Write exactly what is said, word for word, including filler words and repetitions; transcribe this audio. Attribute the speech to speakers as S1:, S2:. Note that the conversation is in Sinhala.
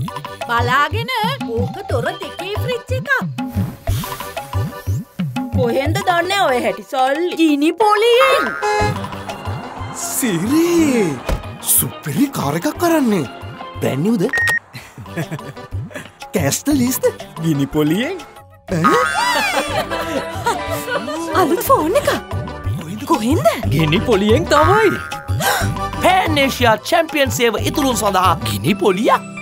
S1: බලාගෙන ඕක දොර දෙකේ ෆ්‍රිජ් එකක්. කොහෙන්ද දන්නේ ඔය හැටි සල්ලි? ගිනි පොලියෙන්.
S2: සිරි සුපිරි කාර් එකක් කරන්නේ. බ්‍රෑන්ඩ් නිව්ද? කැස්ට් ලීස්ද? ගිනි පොලියෙන්.
S1: අලුත් ෆෝන් එකක්. කොහෙන්ද?
S3: ගිනි පොලියෙන් තමයි. පෑන් ඒෂියා චැම්පියන් සේව ඉතුරුන් සඳහා ගිනි පොලියක්.